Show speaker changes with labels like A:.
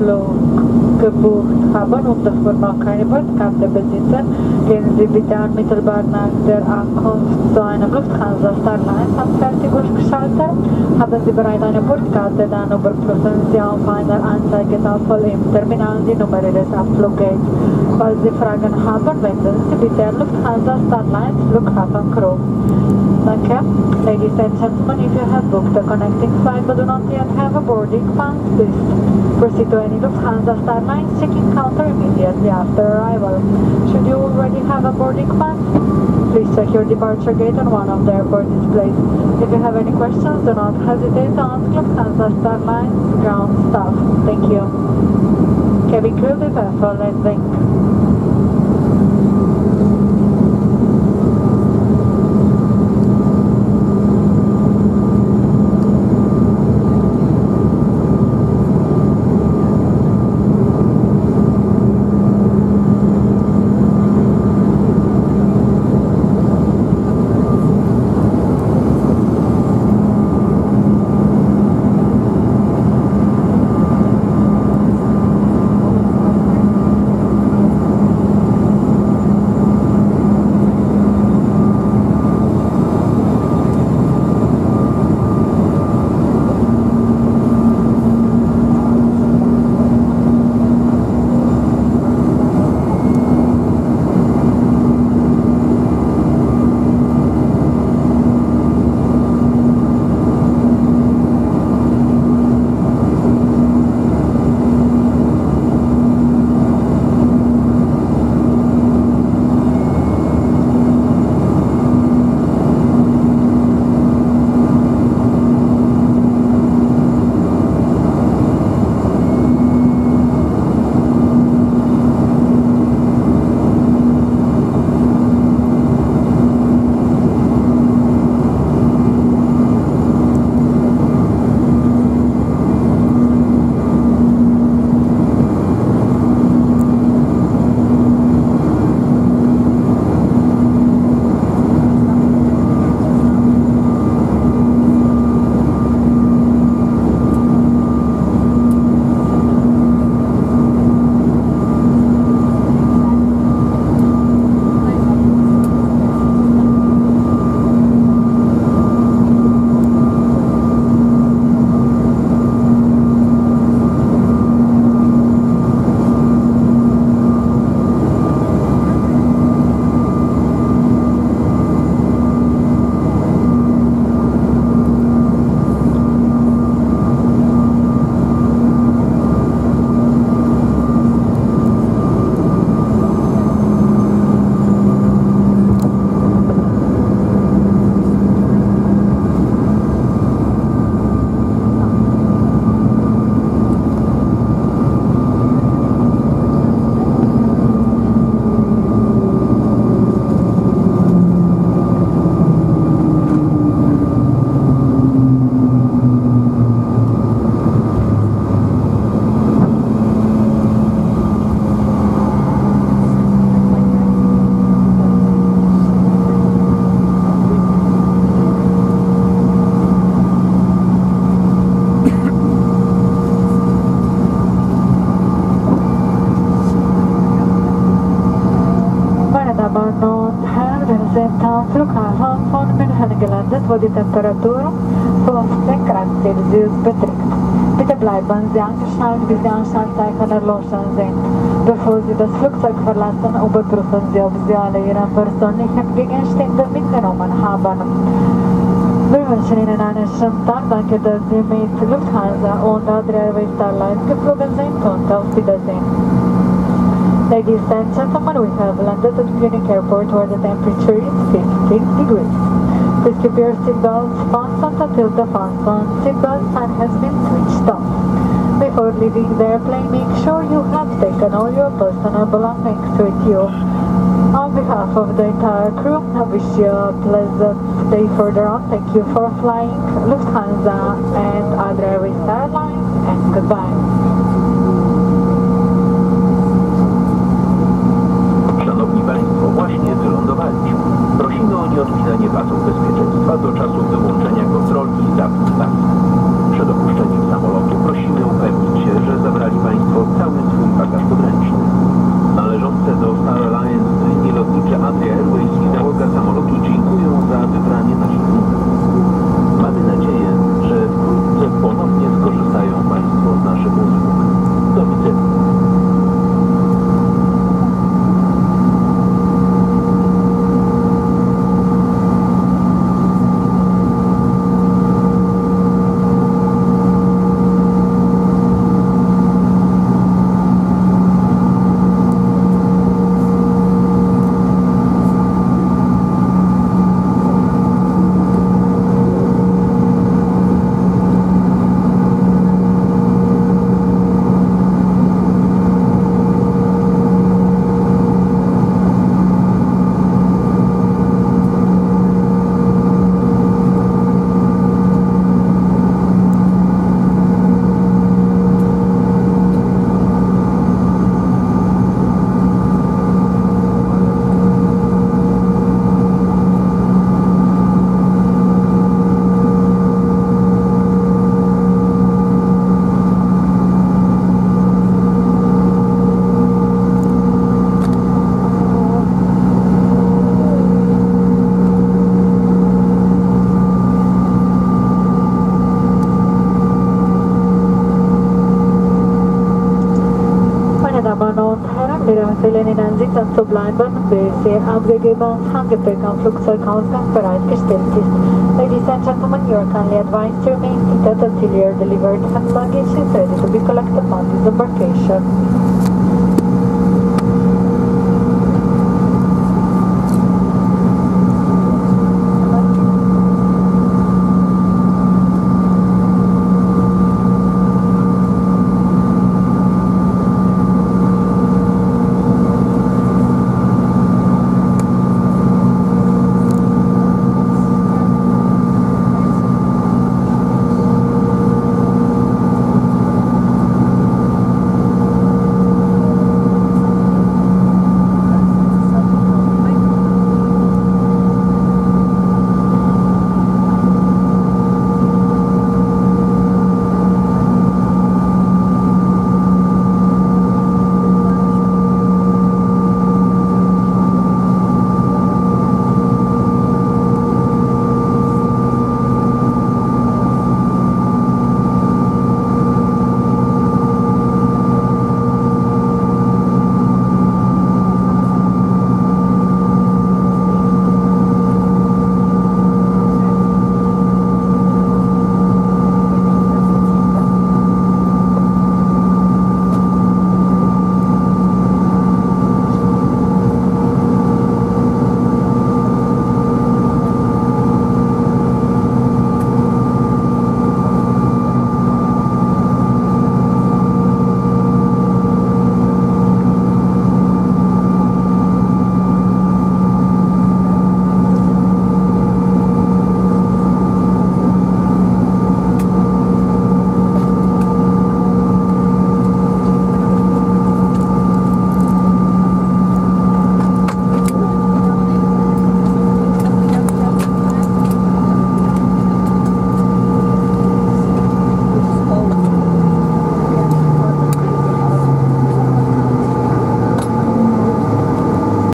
A: gebucht haben und davor noch keine Bordkarte besitzen, gehen Sie bitte unmittelbar nach der Ankunft zu einem Lufthansa Starlines Anfertigungsschalter. Haben Sie bereits eine Bordkarte, dann überprüfen Sie auf einer Anzeigetafel im Terminal die Nummer Ihres Abfluggates. Falls Sie Fragen haben, wenden Sie bitte an Lufthansa Starlines Flughafen Crew. Danke. Ladies and gentlemen, if you have booked a connecting flight but do not yet have a boarding pass, please proceed to any Lufthansa Starlines check-in counter immediately after arrival. Should you already have a boarding pass, please check your departure gate on one of the airport displays. If you have any questions, do not hesitate to ask Lufthansa Starlines ground staff. Thank you. Cabin crew, prepare for landing. wo die Temperatur 15 Grad Celsius beträgt. Bitte bleiben Sie angeschnallt, bis die Anschnallzeichen erloschen sind. Bevor Sie das Flugzeug verlassen, überprüfen Sie, ob Sie alle Ihre persönlichen Gegenstände mitgenommen haben. Wir wünschen Ihnen einen schönen Tag. Danke, dass Sie mit Lufthansa und Adria Airways Starlines geflogen sind und auf Wiedersehen. Ladies and gentlemen, we have landed at Munich Airport where the temperature is 15 degrees. Please keep your seatbelts fastened until the fasten seatbelt sign has been switched off. Before leaving the airplane, make sure you have taken all your personal belongings with you. On behalf of the entire crew, I wish you a pleasant day further on. Thank you for flying Lufthansa and Adria Airways Airlines, and goodbye.
B: Szanowni Państwo, właśnie wylądowaliśmy. Prosimy o nieodpinanie pasów bezpieczeństwa do czasu wyłączenia kontrolki i zapis pas. Przed opuszczeniem samolotu prosimy upewnić się, że zabrali Państwo
A: willen Ihnen sitzen zu bleiben, bis Ihr abgegebenes Handgepäck am Flugzeugausgang bereitgestellt ist. Ladies and gentlemen, you are kindly advised to remain seated until your delivered hand luggage is ready to be collected upon disembarkation.